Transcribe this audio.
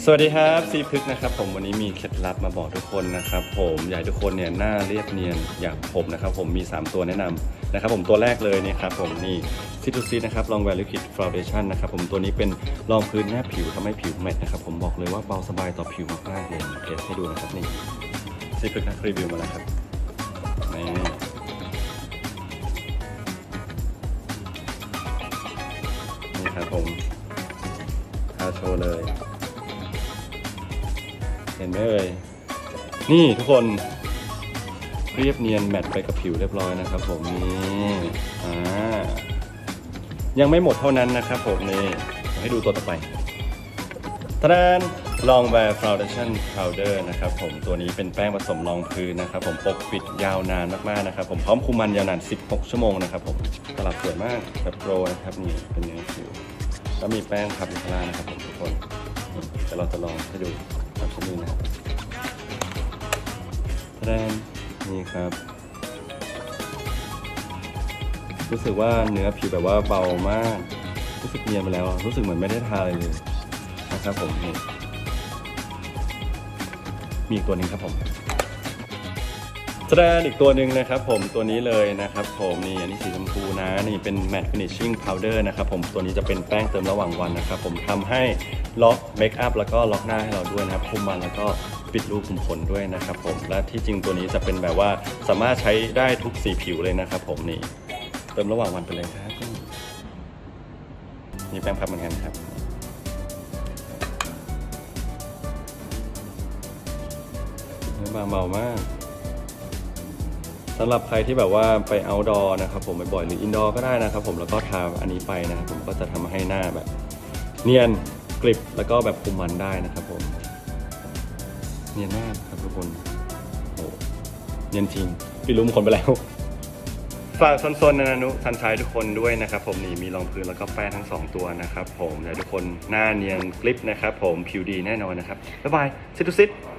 สวัสดีครับซีพึกนะครับผมวันนี้มีเคล็ดลับมาบอกทุกคนนะครับผมอยากให้ทุกคนเนี่ยหน้าเรียบเนียนอย่างผมนะครับผมมี3ตัวแนะนำนะครับผมตัวแรกเลยนี่ครับผมนี่ซิทูซินะครับลองแวร์ลิคิดฟาวเดชั่นนะครับผมตัวนี้เป็นรองพื้นแนบผิวทำให้ผิวแมตต์นะครับผมบอกเลยว่าเบาสบายต่อผิวมากๆเลยเทสให้ดูนะครับนี่ซีพึกนะรีวิวมาแล้วครับนี่ครับผมทาโชว์เลยเห็นไหมเอ่ยนี่ทุกคนเรียบเนียนแมทไปกับผิวเรียบร้อยนะครับผมนี่ยังไม่หมดเท่านั้นนะครับผมนี่ให้ดูตัวต่อไปทะแนนลองแวร์ฟาวเดชั่นพาวเดอร์นะครับผมตัวนี้เป็นแป้งผสมรองพื้นนะครับผมปกปิดยาวนานมากๆนะครับผมพร้อมคุมมันยาวนาน16 ชั่วโมงนะครับผมตลับสวยมากแบบโปรนะครับนี่เป็นเนื้อผิวแล้วมีแป้งพับอยู่ข้างล่างนะครับผมทุกคนเดี๋ยวเราจะลองให้ดูแบบนี้นะครับแรนนี่ครับรู้สึกว่าเนื้อผิวแบบว่าเบามากรู้สึกเนียนไปแล้วรู้สึกเหมือนไม่ได้ทาอะไรเลยนะครับผมนี่มีอีกตัวหนึ่งครับผมแสดงอีกตัวหนึ่งนะครับผมตัวนี้เลยนะครับผมนี่อันนี้สีชมพูนะนี่เป็น Matte Finishing Powder นะครับผมตัวนี้จะเป็นแป้งเติมระหว่างวันนะครับผมทำให้ล็อกเมคอัพแล้วก็ล็อกหน้าให้เราด้วยนะครับคุมมันแล้วก็ปิดรูขุมขนด้วยนะครับผมและที่จริงตัวนี้จะเป็นแบบว่าสามารถใช้ได้ทุกสีผิวเลยนะครับผมนี่เติมระหว่างวันไปเลยครับนี่แป้งพับเหมือนกันครับเบามากสำหรับใครที่แบบว่าไปเอาท์ดอร์นะครับผมบ่อยๆหรืออินดอร์ก็ได้นะครับผมแล้วก็ทาอันนี้ไปนะครับผมก็จะทำให้หน้าแบบเนียนกริบแล้วก็แบบคุมมันได้นะครับผมเนียนมากครับทุกคนโอ้เนียนจริงปิดรูขุมขนไปแล้วฝากซนๆนะนุทันชายทุกคนด้วยนะครับผมนี่มีรองพื้นแล้วก็แป้งทั้ง2ตัวนะครับผมอยากทุกคนหน้าเนียนกริบนะครับผมผิวดีแน่นอนนะครับบ๊ายบายซิทูซิต